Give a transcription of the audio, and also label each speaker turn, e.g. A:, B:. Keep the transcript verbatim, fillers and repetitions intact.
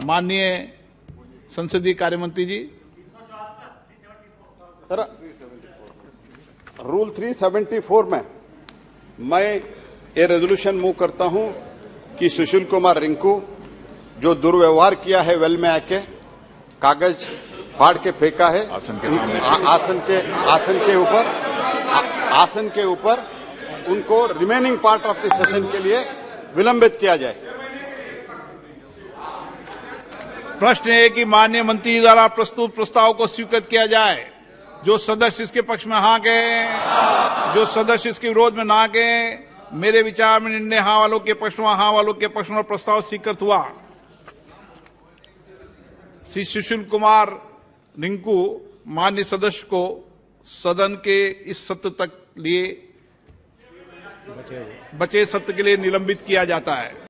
A: माननीय संसदीय कार्य मंत्री जी।
B: सर, रूल तीन सौ चौहत्तर में मैं ये रेजोल्यूशन मूव करता हूं कि सुशील कुमार रिंकू जो दुर्व्यवहार किया है वेल में आके कागज फाड़ के फेंका है आसन के आसन के आसन के ऊपर आसन के ऊपर उनको remaining part of the session के लिए विलंबित किया जाए।
A: प्रश्न है कि माननीय मंत्री द्वारा प्रस्तुत प्रस्ताव को स्वीकृत किया जाए। जो सदस्य इसके पक्ष में हाँ कहें, जो सदस्य इसके विरोध में ना कहें। मेरे विचार में निर्णय हाँ वालों के पक्ष में, हाँ वालों के पक्ष में प्रस्ताव स्वीकृत हुआ। श्री सुशील कुमार रिंकू माननीय सदस्य को सदन के इस सत्र तक लिए बचे सत्र के लिए निलंबित किया जाता है।